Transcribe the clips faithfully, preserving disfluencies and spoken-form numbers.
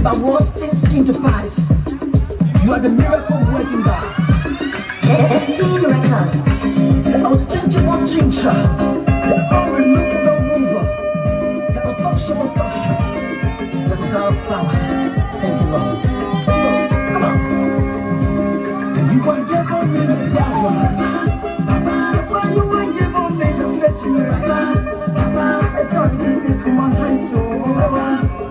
never was things seem to pass. You are the miracle working God. S D record, the unchangeable changer, the unremovable mover, the untouchable toucher, the without power. Thank you, Lord. Come on. You are given me the power. Papa, you are given me the victory. Papa, it's all you take from my hands, so Papa,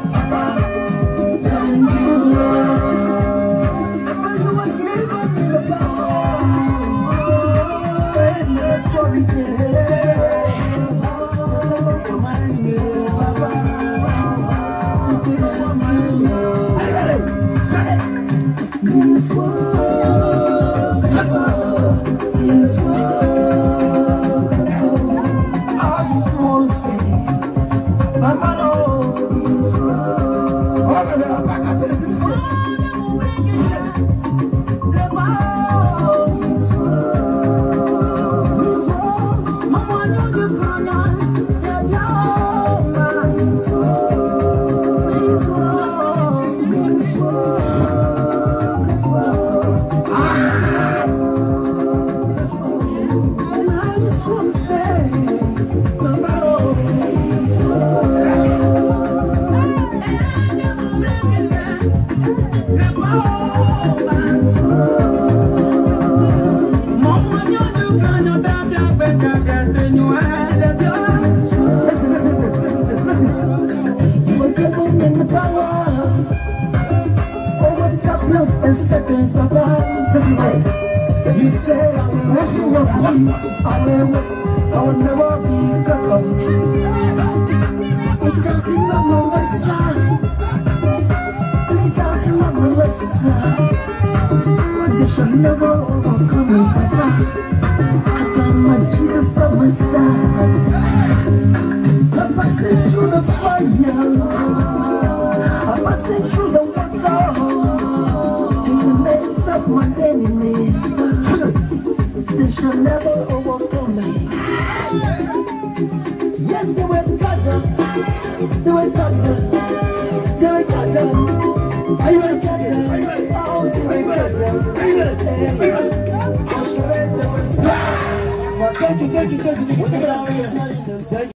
thank you, Lord. Papa, you are given me the power and the authority. This world, this world, I just want to say, Mama, no, this world. Oh, no, no, back up to the music. This world, this world, Mama, no, you're gonna, yeah, yeah, this world, this world, this world. Seconds, Papa. You say I will never walk, I will, I will never be cut. It doesn't on my left side. It doesn't on my left side. They shall never overcome me, Papa. I got my Jesus by my side. I'm passing through the fire. I'm passing through the water. Of my enemy, they shall never overcome me. Yes, they were gathered, they were gathered, they were gathered, they were gathered, oh, they were gathered. I'll show them the respect. Thank you, thank you, thank you.